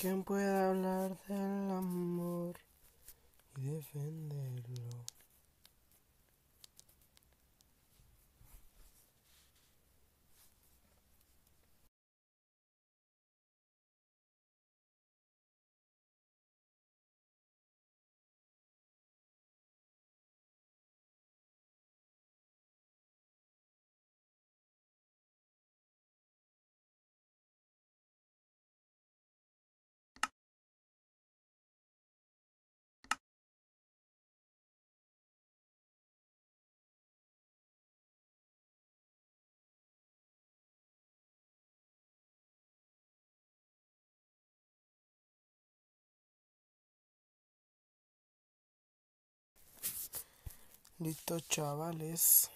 ¿Quién puede hablar del amor y defenderlo? Listo, chavales.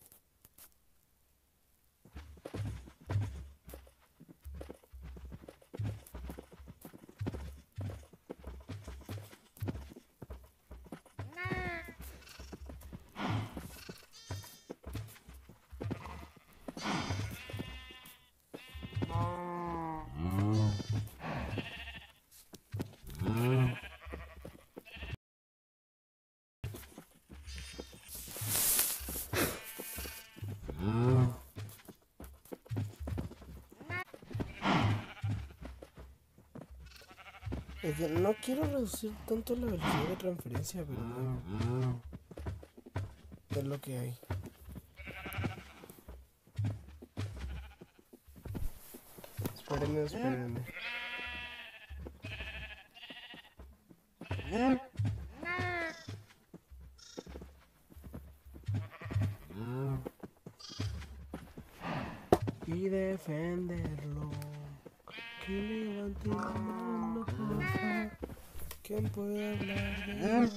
Es que no quiero reducir tanto la velocidad de transferencia, pero bueno, es lo que hay. Espérenme. Y defenderlo. Que levante la mano, por favor. ¿Quién puede hablar de amor?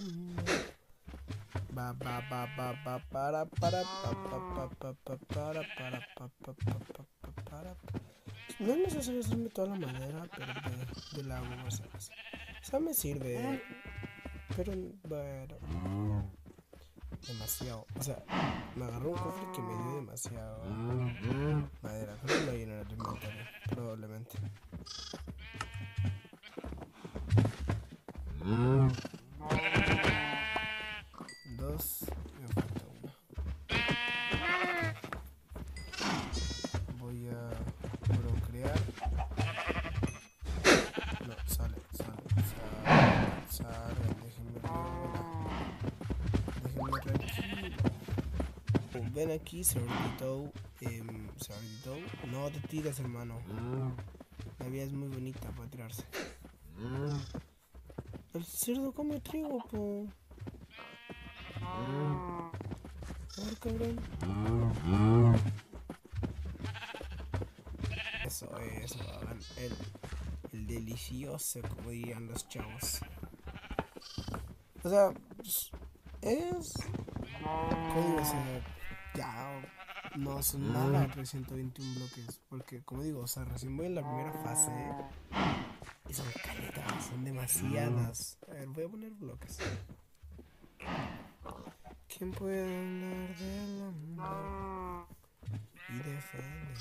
Para. No es necesario hacerme toda la madera, pero del agua, ¿sabes? O sea, me sirve, pero bueno, demasiado. O sea, me agarró un cofre que me dio demasiado madera. Creo que lo hay en el inventario, probablemente. Dos, me falta una. Voy a procrear. No, sale. Déjenme tranquilo. Ven aquí, Cerdito. No te tires, hermano. La vida es muy bonita para tirarse. El cerdo come trigo, po. A ver, cabrón. Eso, hagan el delicioso, como dirían los chavos. O sea, pues, es código, o sea, ya no son nada 321 bloques, porque como digo, o sea, recién voy en la primera fase y son caletas, son demasiadas. A ver, voy a poner bloques. ¿Quién puede hablar del amor y defender?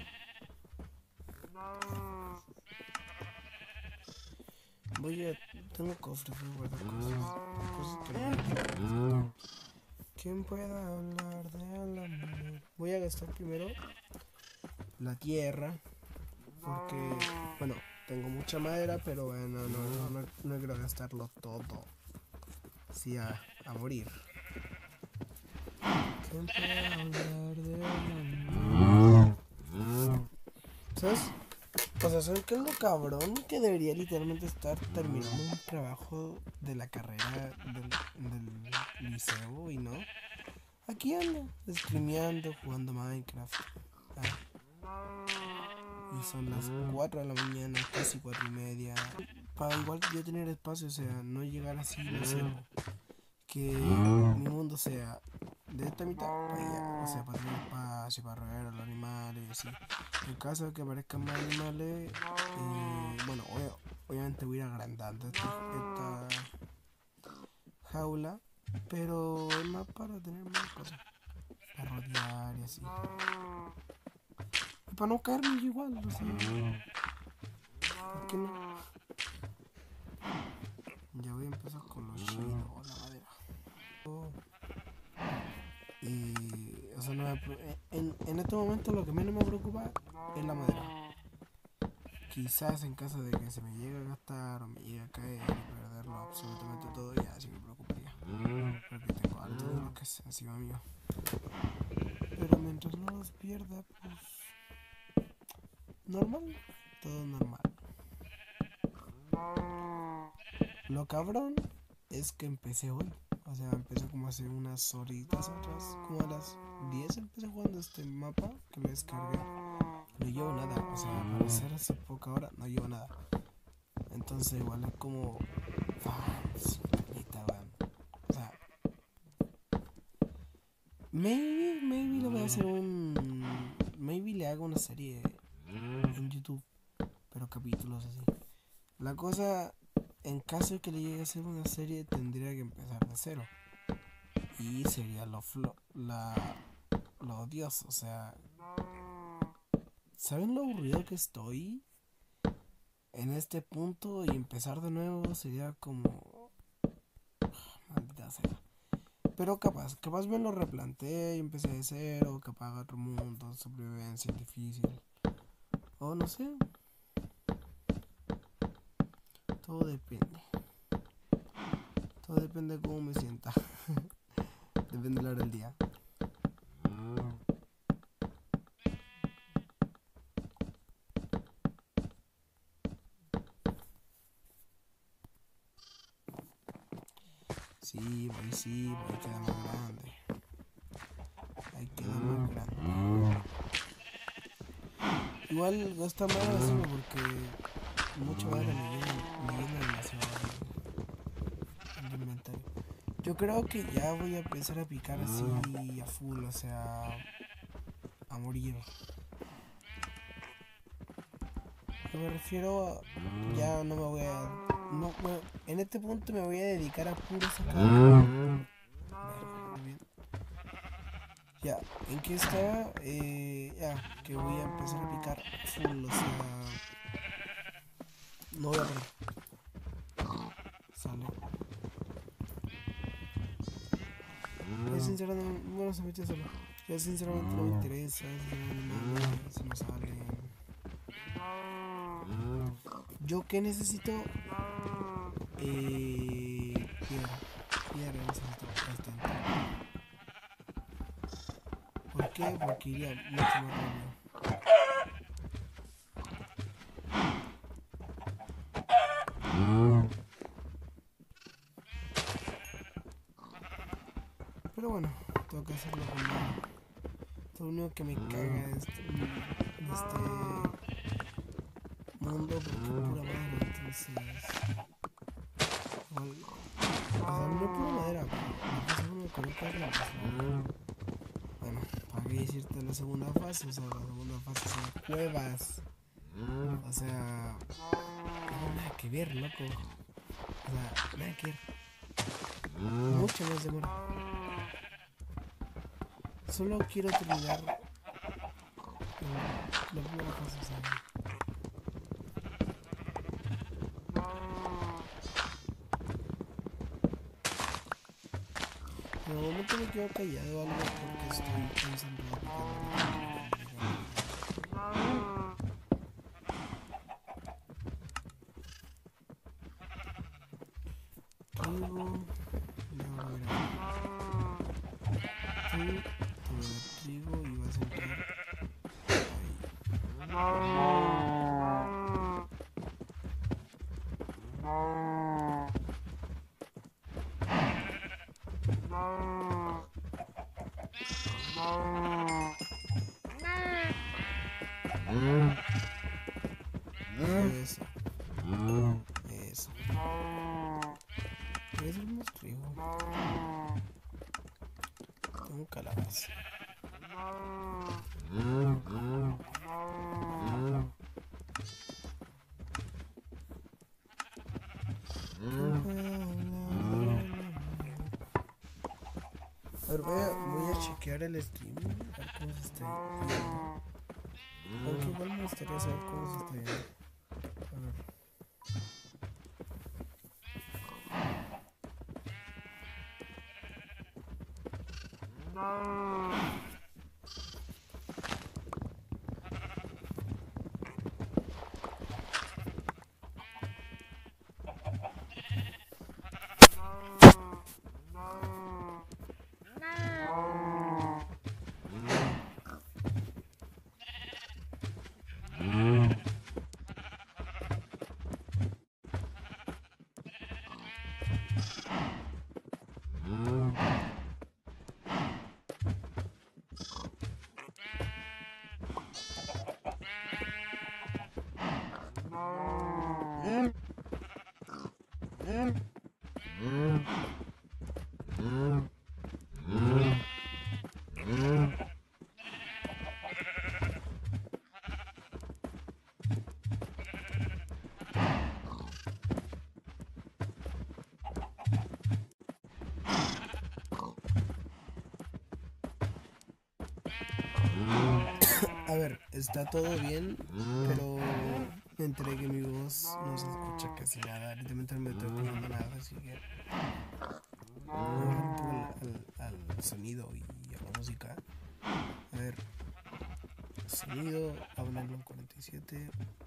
Tengo cofres, voy a guardar cosas que no. ¿Quién pueda hablar del amor? Voy a gastar primero la tierra, porque, bueno, tengo mucha madera, pero bueno, no quiero gastarlo todo. Sí, a morir. ¿Quién puede hablar del amor? ¿Sabes? O sea, ¿sabes qué es lo cabrón? Que debería literalmente estar terminando un trabajo de la carrera del liceo y no. Aquí ando, streameando, jugando Minecraft. Y son las 4 de la mañana, casi 4:30. Para igual yo tener espacio, o sea, no llegar así, no sé. Que mi mundo sea de esta mitad para allá, o sea, para tener espacio, para rodear a los animales y así. En caso de que aparezcan más animales, bueno, obviamente voy a ir agrandando esta jaula, pero es más para tener más cosas, para rodear y así. Y para no caerme igual, o sea, ¿por qué no? pasa con los chinos o la madera. O sea, no en este momento lo que menos me preocupa es la madera. Quizás en caso de que se me llegue a gastar o me llegue a caer y perderlo absolutamente todo, ya sí me preocuparía. Porque tengo harto de lo que es encima mío. Pero mientras no los pierda, pues normal, todo normal. Lo cabrón es que empecé hoy. O sea, empecé como hace unas horitas atrás. Como a las 10 empecé jugando este mapa que me descargué. No llevo nada. O sea, para hacer hace poca hora no llevo nada. Entonces igual es como... Canita, weón. O sea... Maybe le voy a hacer un... Maybe le hago una serie en YouTube. Pero capítulos así. La cosa... En caso de que le llegue a hacer una serie, tendría que empezar de cero. Y sería lo odioso. O sea, ¿saben lo aburrido que estoy en este punto? Y empezar de nuevo sería como... Maldita sea. Pero capaz me lo replanteé y empecé de cero. Capaz otro mundo, supervivencia difícil. O no sé. Todo depende. Todo depende de cómo me sienta. Depende de la hora del día. Sí, voy queda más grande. Ahí queda más grande. Igual gasta más hacerlo porque mucho más me llena demasiado el inventario. Yo creo que ya voy a empezar a picar así a full, o sea, a morir. Yo me refiero a, ya no me voy a... No, en este punto me voy a dedicar a puro sacar. Bien. Ya, ¿en qué está? Ya, que voy a empezar a picar full, o sea... No voy a parar. Sale. Ya sinceramente, bueno, se metió solo. Ya sinceramente no me interesa, si no sale. Yo que necesito piedra necesito bastante. ¿Por qué? Porque iría mucho más rápido. Pero bueno, tengo que hacerlo con nada. Lo único que me caga de este mundo porque pura madera, entonces... Igual, o sea, no pura madera, pero me conecta con la persona. Bueno, ¿para qué decirte la segunda fase? O sea, la segunda fase son cuevas. O sea, no, nada que ver, loco. O sea, nada que ver. Mucho más demora. Solo quiero terminar la primera fase, o sea. De momento me quedo callado algo porque estoy concentrado. Trigo, trigo y vas a entrar eso. Eso. Voy a hacer más trigo. Tengo calabaza. A ver, voy a chequear el stream. A ver cómo se está viendo. Aunque igual me gustaría saber cómo se está viendo. A ver. A ver, está todo bien, pero me enteré que mi voz no se escucha casi nada. Literalmente no me estoy escuchando nada, así que voy a bajar un poco al sonido y a la música. A ver, sonido, háblenlo en 47.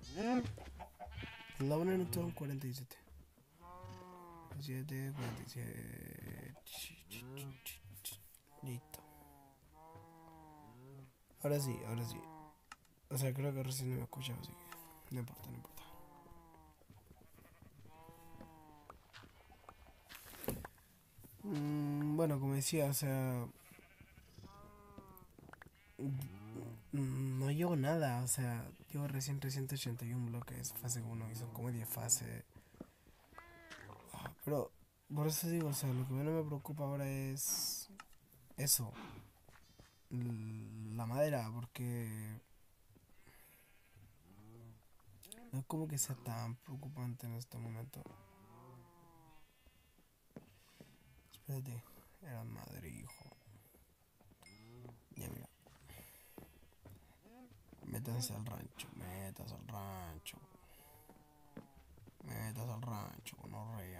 Lo hablan en todo en 47. 47, 47. Listo. Ahora sí, ahora sí. O sea, creo que recién no me escuchaba, así que no importa, no importa. Bueno, como decía, o sea, no llevo nada, o sea, llevo recién 381 bloques, fase 1 y son como 10 fases. Pero, por eso digo, o sea, lo que menos me preocupa ahora es eso, la madera, porque no es como que sea tan preocupante en este momento. Espérate, era madre, hijo. Ya mira, métanse al rancho, métanse al rancho, métanse al rancho, no rea.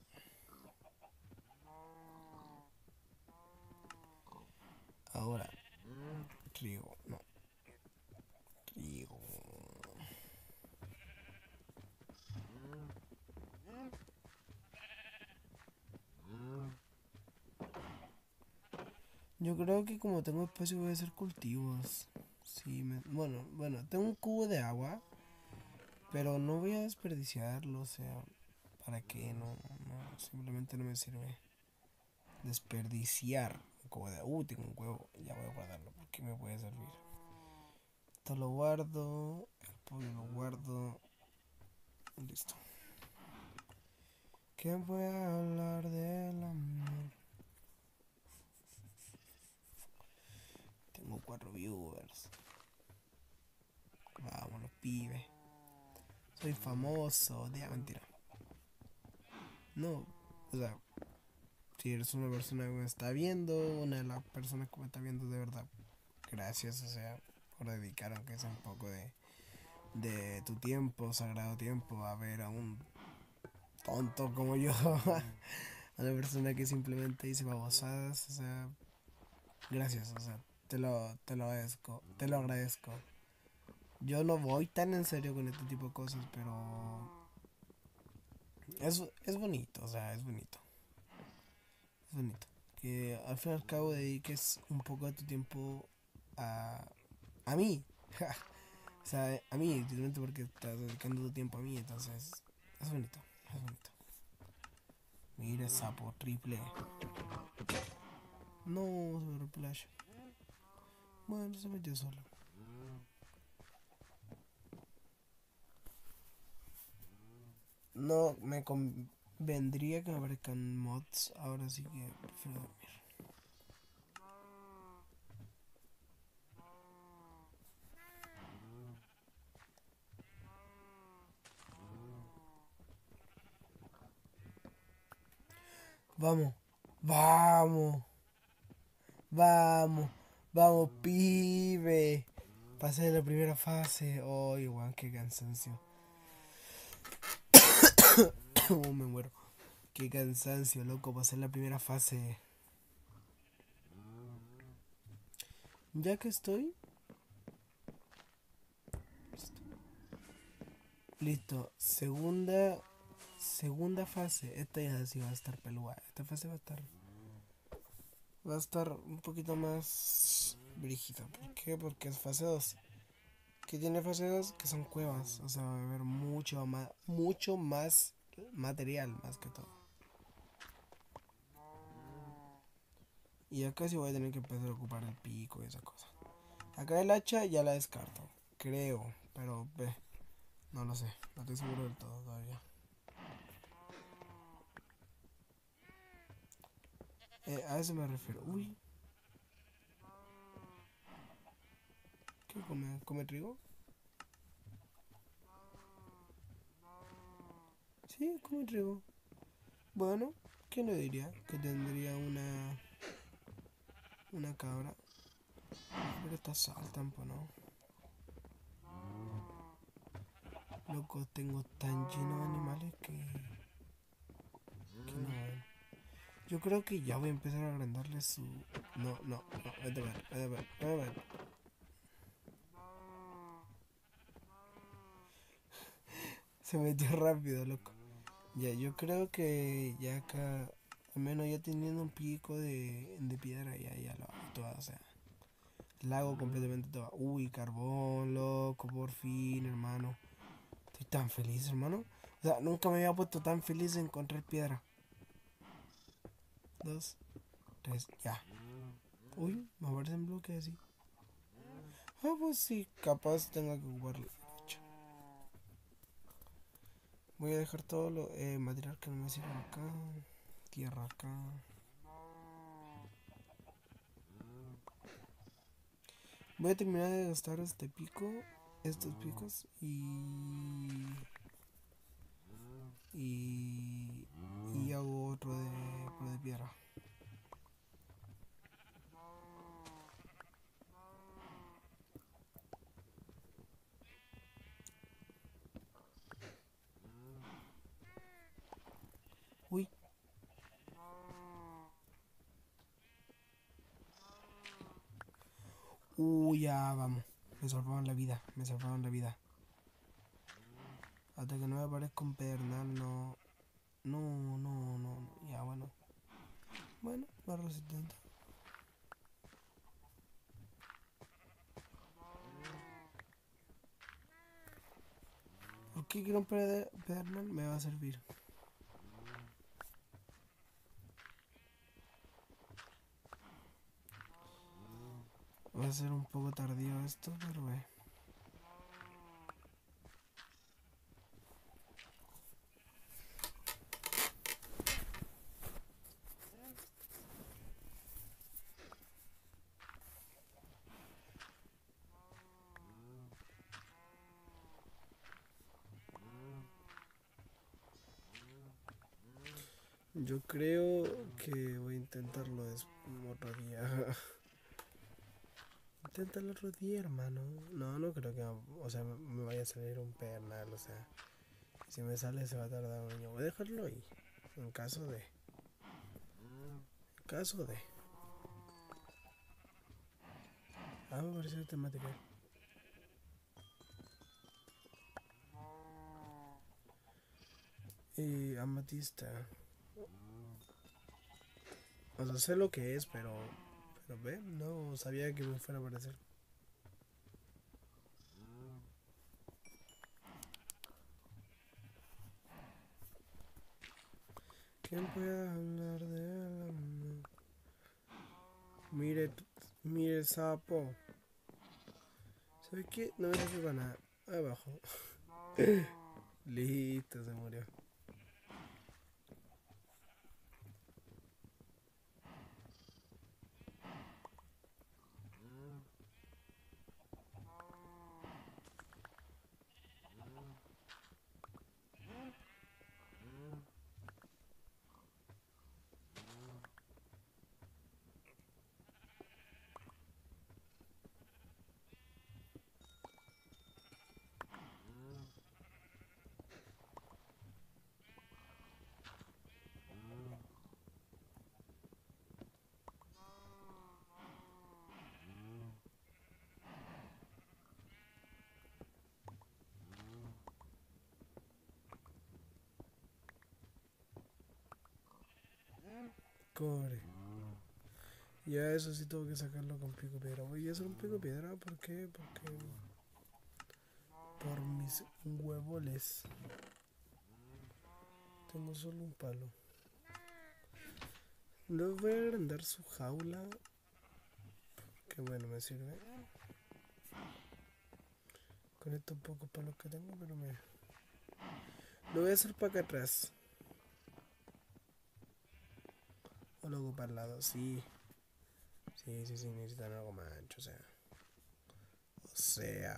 Ahora, riego, no, riego. Yo creo que como tengo espacio voy a hacer cultivos. Sí, bueno, tengo un cubo de agua, pero no voy a desperdiciarlo, o sea, ¿para qué? No, simplemente no me sirve desperdiciar un cubo de agua. Tengo un huevo, ya voy a guardarlo, porque me puede servir. Esto lo guardo, el pollo lo guardo, listo. ¿Qué voy a hablar del amor? Tengo 4 viewers. Vamos, los pibes. Soy famoso, de mentira. No, o sea, si eres una persona que me está viendo, una de las personas que me está viendo de verdad, gracias, o sea, por dedicar aunque sea un poco de tu tiempo, sagrado tiempo, a ver a un tonto como yo, a una persona que simplemente dice babosadas, o sea, gracias, o sea, te lo agradezco, te lo agradezco. Yo no voy tan en serio con este tipo de cosas, pero es bonito, o sea, es bonito. Es bonito. Que al fin y al cabo dediques un poco de tu tiempo a, a mí. O sea, a mí, literalmente porque estás dedicando tu tiempo a mí, entonces es bonito, es bonito. Mira, sapo, triple. No, sobre playa. Bueno, se metió solo. No me convendría que me aparezcan mods, ahora sí que prefiero dormir. Vamos, vamos, vamos, vamos, pibe. Pasé la primera fase. Oh, igual, qué cansancio. Oh, me muero. Qué cansancio, loco. Pasé la primera fase. Ya que estoy. Listo. Segunda fase. Esta ya sí va a estar peluda. Esta fase va a estar un poquito más brígida. ¿Por qué? Porque es fase 2. ¿Qué tiene fase 2? Que son cuevas. O sea, va a haber mucho más material, más que todo. Y acá sí voy a tener que empezar a ocupar el pico y esa cosa. Acá el hacha ya la descarto. Creo. Pero ve. No lo sé. No estoy seguro del todo todavía. A eso me refiero. Uy, ¿qué come? ¿Come trigo? Sí, come trigo. Bueno, ¿quién lo diría? Que tendría una cabra. Pero estas saltan, pues no. Loco, tengo tan lleno de animales que no. Yo creo que ya voy a empezar a agrandarle su... No, no, no, vete a ver, vete a ver, vete a ver. Se metió rápido, loco. Ya, yo creo que ya acá, al menos ya teniendo un pico de piedra, ya lo hago todo, o sea, la hago completamente toda. Uy, carbón, loco, por fin, hermano. Estoy tan feliz, hermano. O sea, nunca me había puesto tan feliz de encontrar piedra. Dos, tres, ya. Uy, me aparecen bloques así. Ah, pues sí, capaz tenga que ocuparlo. Voy a dejar todo lo material que no me sirve acá. Tierra acá. Voy a terminar de gastar este pico. Estos picos. Y hago otro de piedra. Uy. Uy, ya vamos. Me salvaron la vida. Me salvaron la vida. Hasta que no me aparezca un pedernal, no. No, no, no. Ya, bueno. Bueno, barro 70. ¿Por qué quiero un pedernal? Me va a servir. Va a ser un poco tardío esto, pero ve. Yo creo que voy a intentarlo otro día. Inténtalo otro día, hermano. No, no creo que, o sea, me vaya a salir un pernal, o sea, si me sale se va a tardar un año. Voy a dejarlo ahí, en caso de. Ah, me pareció este material. Y amatista. O sea, sé lo que es, pero ve, no sabía que me fuera a aparecer. ¿Quién puede hablar de él? Mire, mire, sapo. ¿Sabes qué? No me sirve para nada. Abajo. Listo, se murió. Cobre. Ya eso sí tengo que sacarlo con pico piedra. Voy a hacer un pico piedra, ¿por qué? Porque por mis huevoles. Tengo solo un palo. No voy a agrandar su jaula. Que bueno, me sirve. Con estos pocos palos que tengo, pero me... Lo voy a hacer para acá atrás. O luego para el lado, sí. Sí, necesitan algo más ancho, o sea. O sea.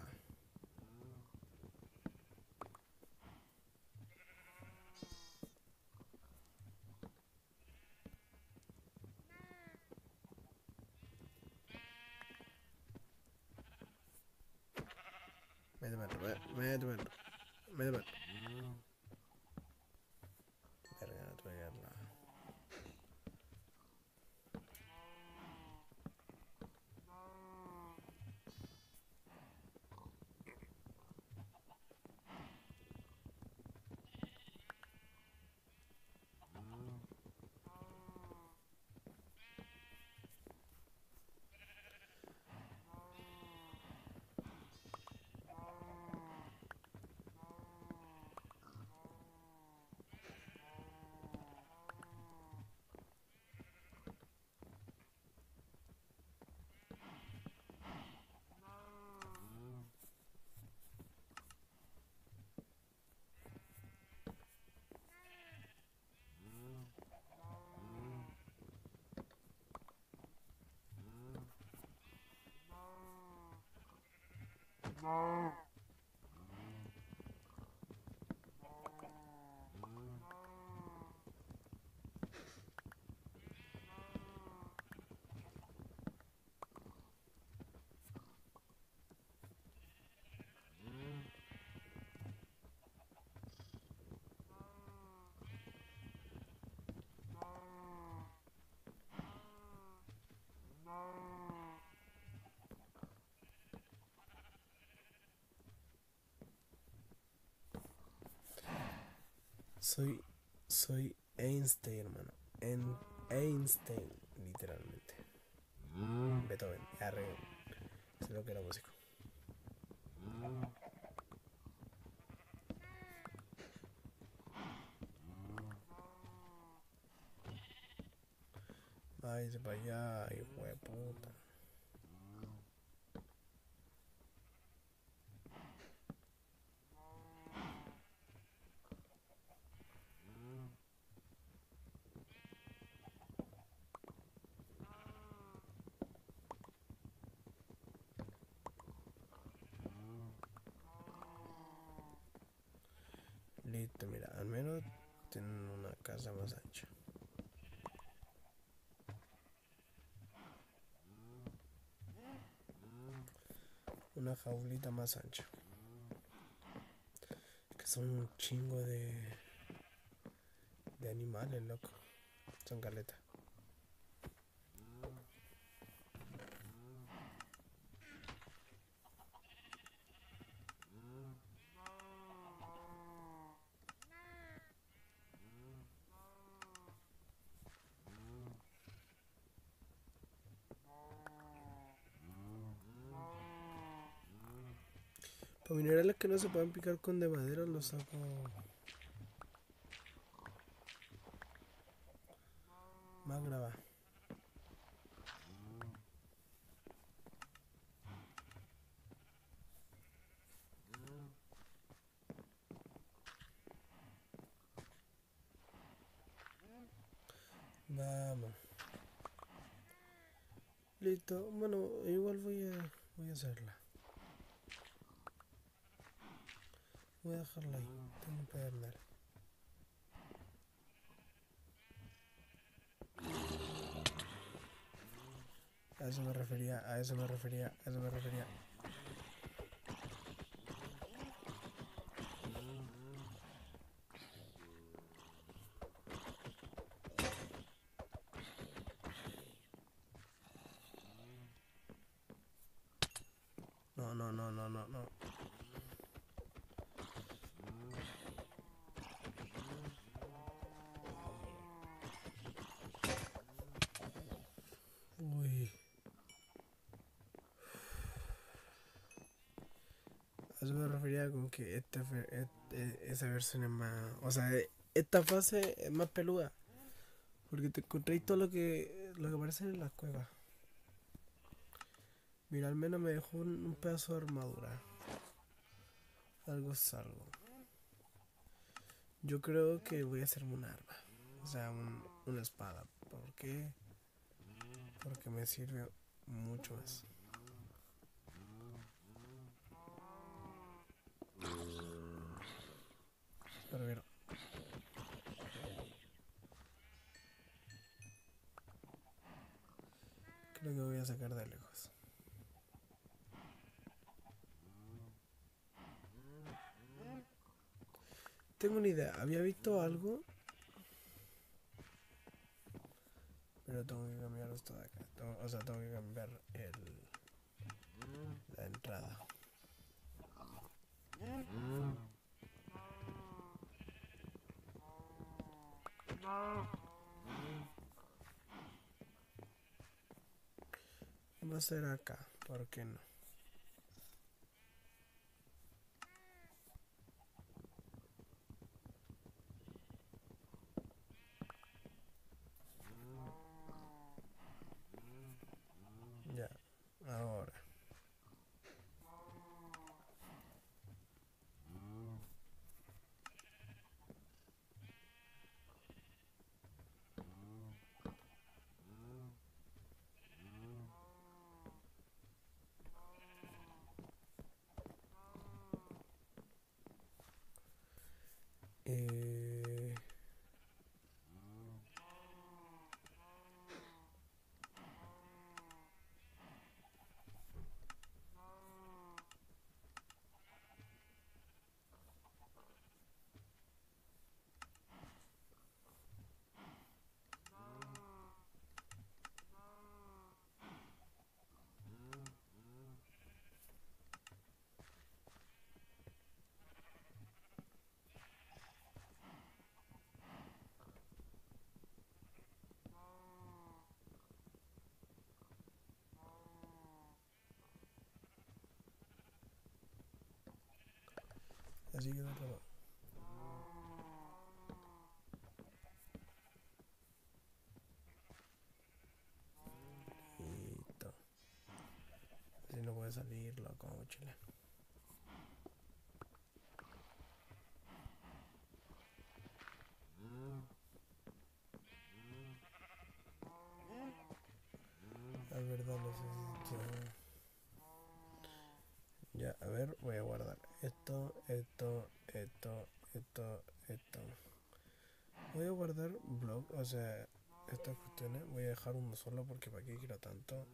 Métemelo. Verga, no te voy a dar nada. Soy Einstein, hermano. Einstein, literalmente. Beethoven, arre. Sé lo que era músico. Váyase para allá, hijo de puta. Listo, mira, al menos tienen una casa más ancha. Una jaulita más ancha. Que son un chingo de animales, loco. Son caletas. Para minerales que no se pueden picar con de madera los saco. Más grava. Vamos. Listo. Bueno, igual voy a hacerla. Voy a dejarla ahí. Tengo un pedernal. A eso me refería, a eso me refería, a eso me refería. No, no, no, no, no, no. Uy. A eso me refería con que esa versión es más. O sea, esta fase es más peluda. Porque te encontréis todo lo que aparece en las cuevas. Mira, al menos me dejó un pedazo de armadura. Algo es algo. Yo creo que voy a hacerme un arma. O sea, una espada. ¿Por qué? Porque me sirve mucho más. Pero ver, creo que voy a sacar de lejos. Tengo una idea, había visto algo, pero tengo que cambiar esto de acá. O sea, tengo que cambiar la entrada. Va a ser acá, ¿por qué no? Ya, ahora. Eh, así que no lo... Listo. Así no puede salir, loco, mochila. La verdad necesito... Ya, a ver, voy a guardar esto. Voy a guardar blog, o sea, estas cuestiones. Voy a dejar uno solo porque para qué quiero tanto.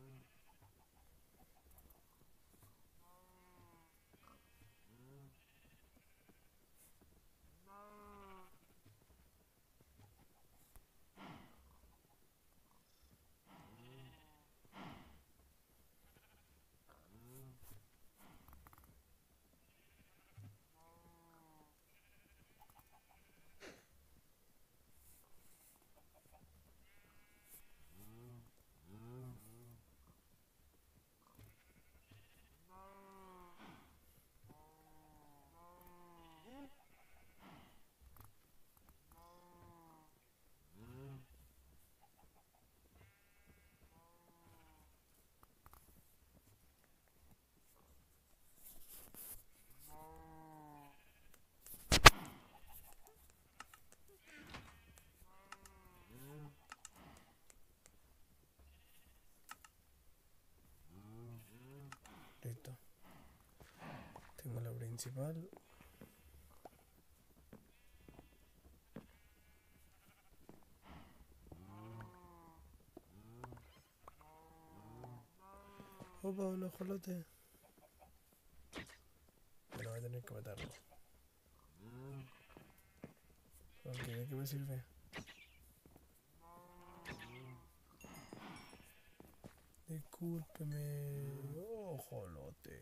Listo. Tengo la principal. Opa, un ajolote. Pero voy a tener que matarlo. Porque ¿de qué me sirve? Discúlpeme. Ojolote.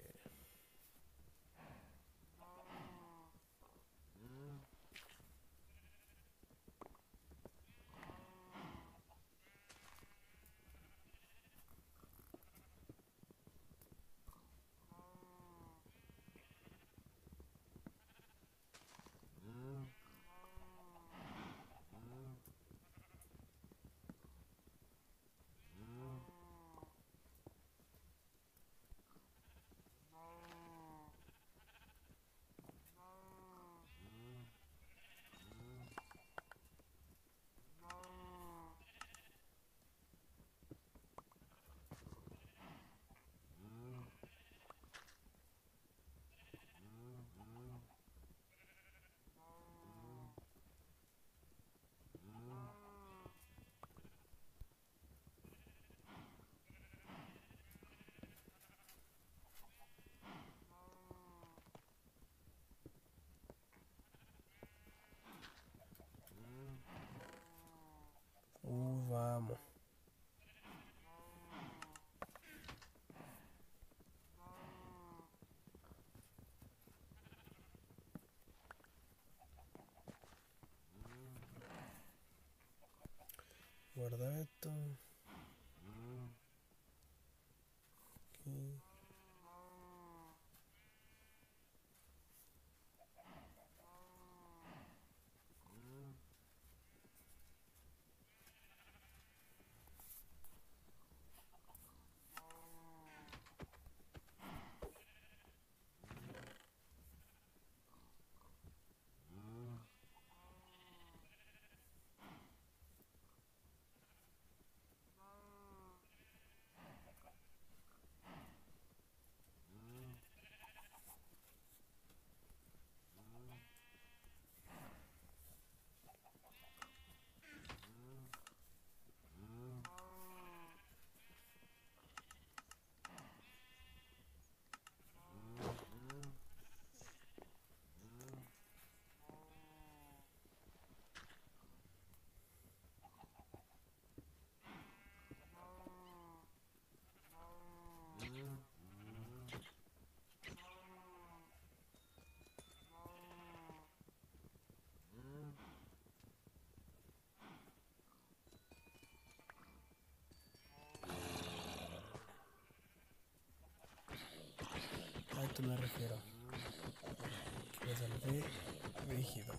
esto me refiero. Que es el B rígido.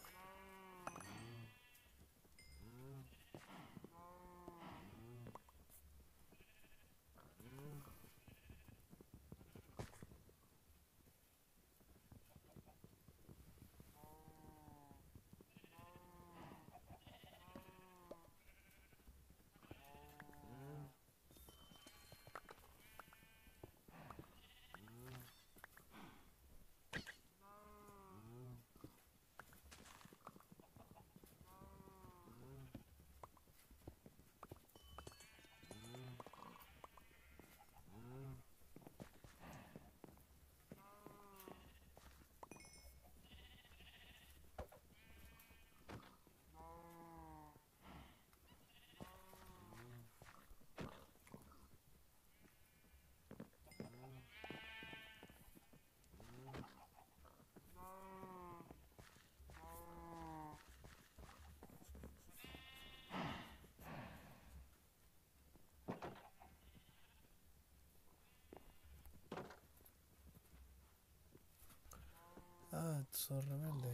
Ah, sos rebelde,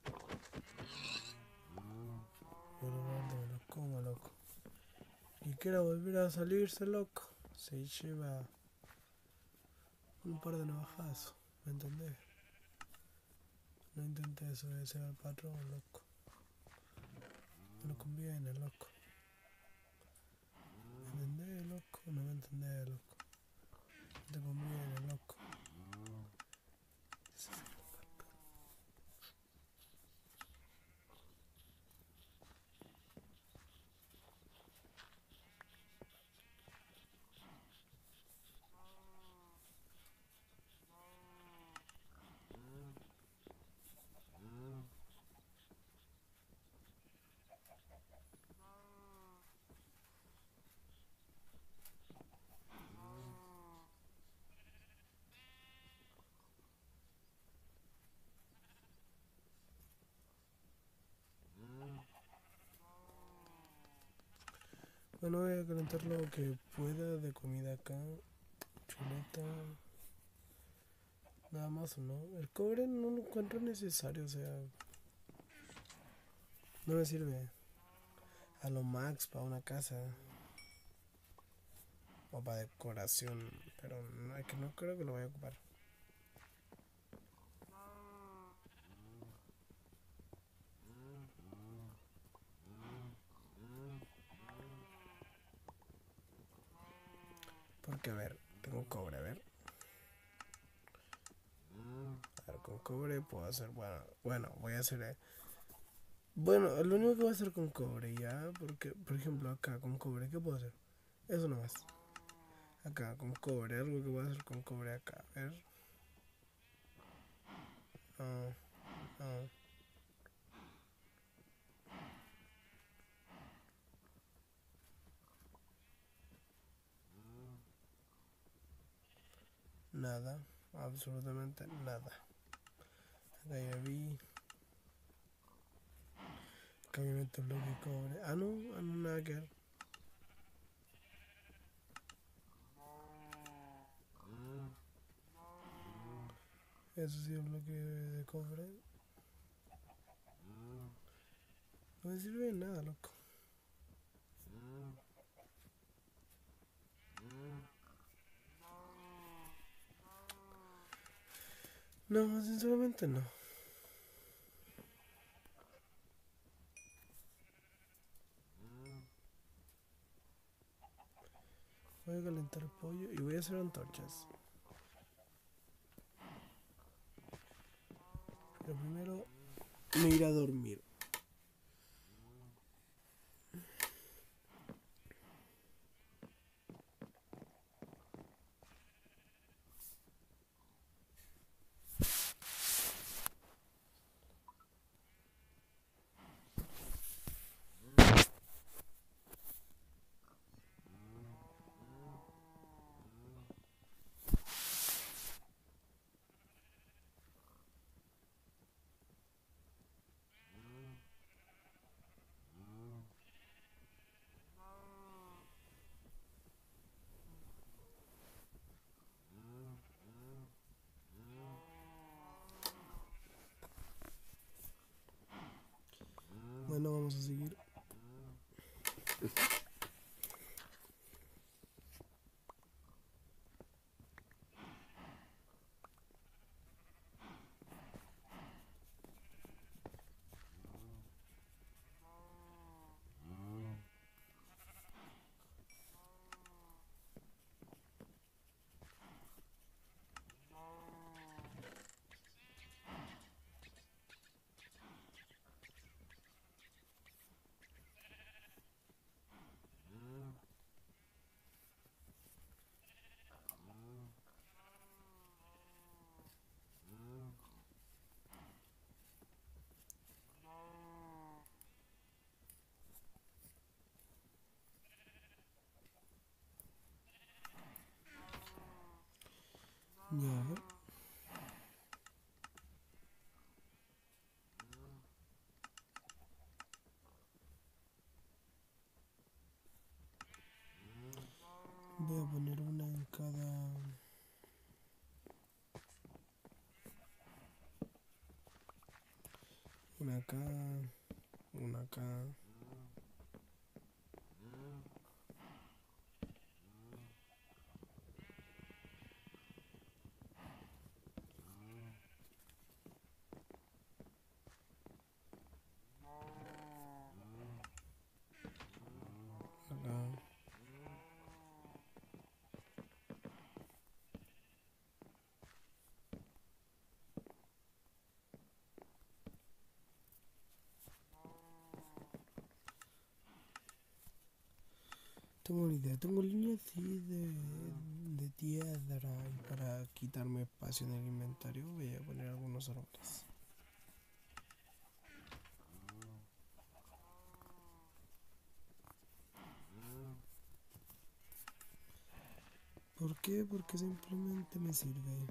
Yo rebelde me lo como, loco. Y quiere volver a salirse, loco. Se lleva un par de navajazos, ¿me entendés? No intentes desobedecer al patrón, loco. No le conviene, loco. ¿Me entendés, loco? No me entendés, loco. No te conviene, loco. Bueno, voy a calentar lo que pueda de comida acá. Chuleta. Nada más, ¿no? El cobre no lo encuentro necesario, o sea, no me sirve. A lo max para una casa o para decoración, pero no, es que no creo que lo vaya a ocupar. Porque, a ver, tengo cobre, a ver. A ver, con cobre puedo hacer, bueno, voy a hacer... bueno, lo único que voy a hacer con cobre, ya, porque, por ejemplo, acá con cobre, ¿qué puedo hacer? Eso nomás. Acá con cobre, algo que voy a hacer con cobre acá, a ver. Ah, ah. Nada, absolutamente nada. Acá ya vi. Camioneta bloque de cobre. Ah, no, nada que ver. Eso sí, el bloque de cobre. No me sirve de nada, loco. No, sinceramente no. Voy a calentar el pollo y voy a hacer antorchas. Pero primero me iré a dormir. vamos a seguir. Ya, a ver. Voy a poner una en cada... Una acá, una acá. Acá. Tengo una idea, tengo líneas así de tierra y para quitarme espacio en el inventario voy a poner algunos árboles. ¿Por qué? Porque simplemente me sirve.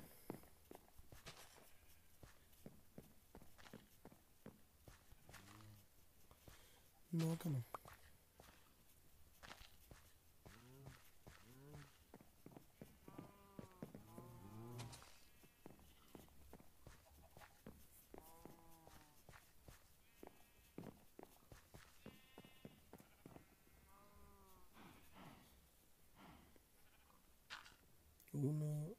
No, acá no. Uno,